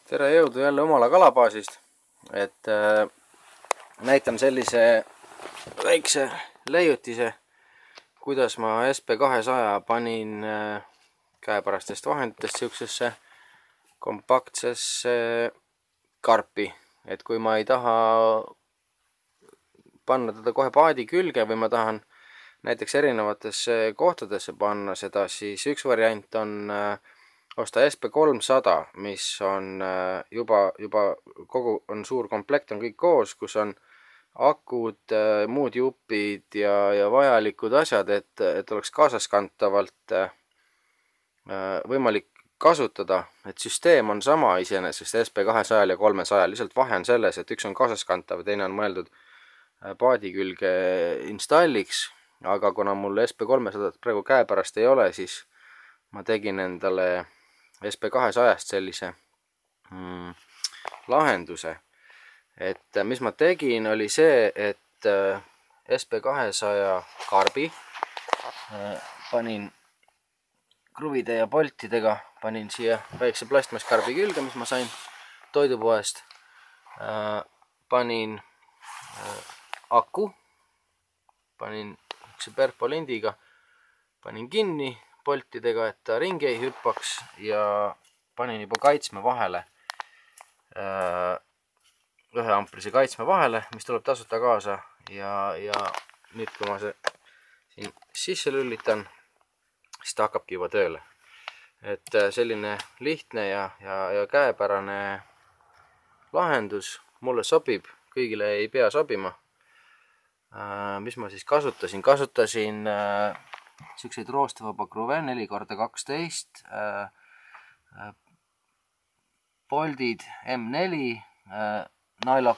Tere, jõudu jälle Omala kalabaasist, et näitan sellise väikse leiutise, kuidas ma SP200 panin käepärastest vahenditest siuksesse kompaktsesse karpi, et kui ma ei taha panna teda kohe paadi külge või ma tahan näiteks erinevatesse kohtadesse panna seda, siis üks variant on osta SP300, mis on juba on suur komplekt, on kõik koos, kus on akud, muud jupid ja vajalikud asjad, et oleks kaasaskantavalt võimalik kasutada, et süsteem on sama iseenesest SP200 ja 300, lihtsalt vahe on selles, et üks on kaasaskantav ja teine on mõeldud paadi külge installiks, aga kuna mul SP300 praegu käepärast ei ole, siis ma tegin endale SP200-st sellise lahenduse. Et mis ma tegin, oli see, et SP200 karbi panin kruvide ja poltidega, panin siia väikse plastmasskarbi külge, mis ma sain toidupoest. Panin aku, panin perpolindiga, panin kinni poltidega, et ta ringi ei hüppaks ja panin juba kaitsme vahele, 1 amprise kaitsme vahele, mis tuleb tasuta kaasa ja nüüd kui ma see siin sisse lülitan, siis ta hakkabki juba tööle. Et selline lihtne ja käepärane lahendus mulle sobib, kõigile ei pea sobima. Mis ma siis kasutasin? Kasutasin siukseid roostevaba kruve 4x12, poldid M4, nailok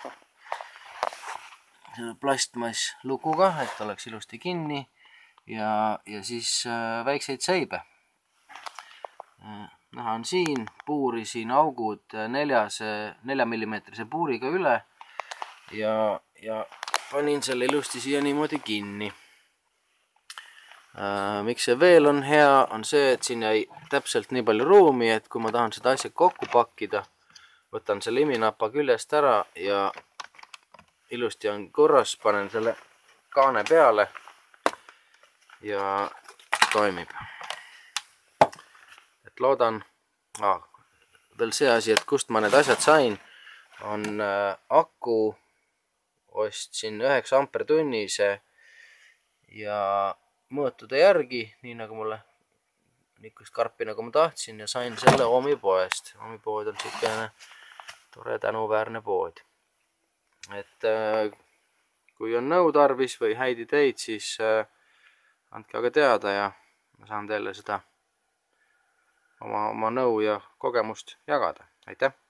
plastmass lukuga, et oleks ilusti kinni ja siis väikseid seibe. Näha on siin, puurisin augud 4 mm puuriga üle ja panin selle ilusti siia niimoodi kinni. Miks see veel on hea, on see, et siin jäi täpselt nii palju ruumi, et kui ma tahan seda asja kokku pakkida, võtan selle iminapa küljest ära ja ilusti on korras, panen selle kaane peale ja toimib. Et loodan, veel see asi, et kust ma need asjad sain, on aku ostsin 9 ampertunnise ja mõõtude järgi, nii nagu mulle niisugust karpi nagu ma tahtsin ja sain selle Omi poest. Omi pood on selline tore tänuväärne pood. Et kui on nõu tarvis või häid ideid, siis andke aga teada ja ma saan teile seda oma nõu ja kogemust jagada. Aitäh!